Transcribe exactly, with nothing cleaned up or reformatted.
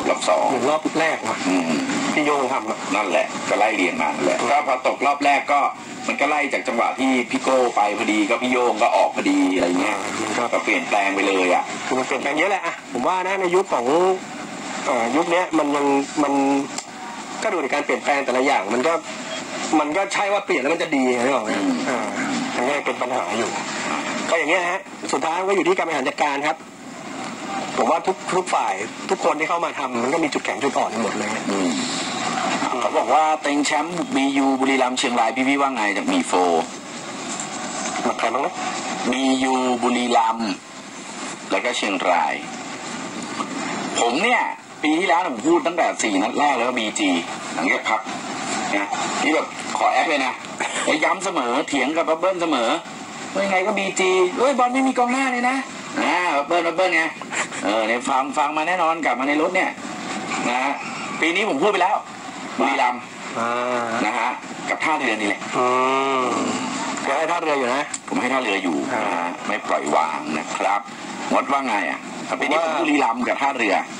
รอบสองรอบแรกนะพี่โยงทำนั่นแหละก็ไล่เรียงมาแหละก็พอตกรอบแรกก็มันก็ไล่จากจังหวะที่พี่โก้ไปพอดีก็พี่โยงก็ออกพอดีอะไรเงี้ยก็เปลี่ยนแปลงไปเลยอ่ะคือมันเปลี่ยนแปลงเยอะแหละอ่ะผมว่านะในยุคของยุคนี้มันยังมันก็ดูในการเปลี่ยนแปลงแต่ละอย่างมันก็มันก็ใช่ว่าเปลี่ยนแล้วมันจะดีใช่ไหมอ่าอันนี้เป็นปัญหาอยู่ก็อย่างเงี้ยฮะสุดท้ายก็อยู่ที่การบริหารจัดการครับผมว่าทุกทุกฝ่ายทุกคนที่เข้ามาทำมันก็มีจุดแข็งจุดอ่อนหมดเลยเขาบอกว่าเต็งแชมป์บียูบุรีรัมย์เชียงรายพี่พี่ว่าไงจากมีโฟมาใครบ้างนะบียูบุรีรัมย์แล้วก็เชียงรายผมเนี่ยปีที่แล้วผมพูดตั้งแต่สี่นัดแรกแล้วก็บีจีหลังจากพักนะนี่แบบขอแอปเลยนะแล้วย้ำเสมอเถียงกับบับเบิ้ลเสมอว่ายังไงก็บีจีเฮ้ยบอลไม่มีกองหน้าเลยนะอ่าบับเบิ้ลบับเบิ้ลไงเออเนี่ยฟังฟังมาแน่นอนกลับมาในรถเนี่ยนะปีนี้ผมพูดไปแล้วบุรีรัมย์นะฮะกับท่าเรือนี่แหละก็ให้ท่าเรืออยู่นะผมให้ท่าเรืออยู่นะฮะไม่ปล่อยวางนะครับงดว่าไงอ่ะปีนี้ผมบุรีรัมย์กับท่าเรือ